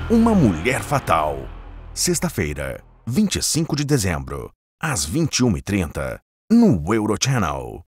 Uma Mulher Fatal. Sexta-feira, 25 de dezembro, às 21h30, no Eurochannel.